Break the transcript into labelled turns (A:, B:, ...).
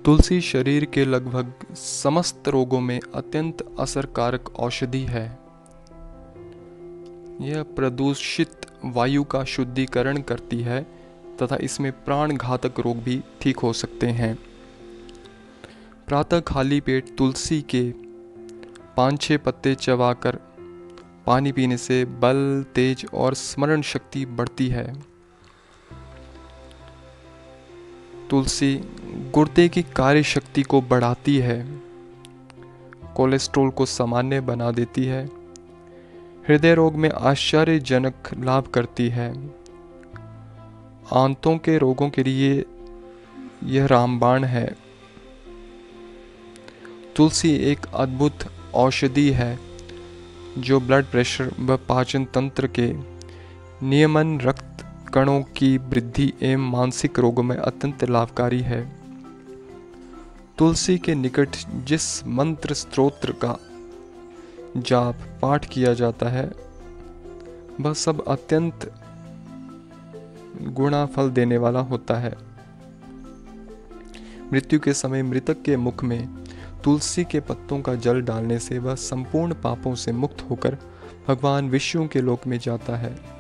A: तुलसी शरीर के लगभग समस्त रोगों में अत्यंत असरकारक औषधि है। यह प्रदूषित वायु का शुद्धिकरण करती है तथा इसमें प्राण घातक रोग भी ठीक हो सकते हैं। प्रातः खाली पेट तुलसी के 5-6 पत्ते चबाकर पानी पीने से बल, तेज और स्मरण शक्ति बढ़ती है। तुलसी गुर्दे की कार्य शक्ति को बढ़ाती है, कोलेस्ट्रॉल को सामान्य बना देती है, हृदय रोग में आश्चर्यजनक लाभ करती है। आंतों के रोगों के लिए यह रामबाण है। तुलसी एक अद्भुत औषधि है जो ब्लड प्रेशर व पाचन तंत्र के नियमन, रक्त कणों की वृद्धि एवं मानसिक रोगों में अत्यंत लाभकारी है। तुलसी के निकट जिस मंत्र स्तोत्र का जाप पाठ किया जाता है वह सब अत्यंत गुणा फल देने वाला होता है। मृत्यु के समय मृतक के मुख में तुलसी के पत्तों का जल डालने से वह संपूर्ण पापों से मुक्त होकर भगवान विष्णु के लोक में जाता है।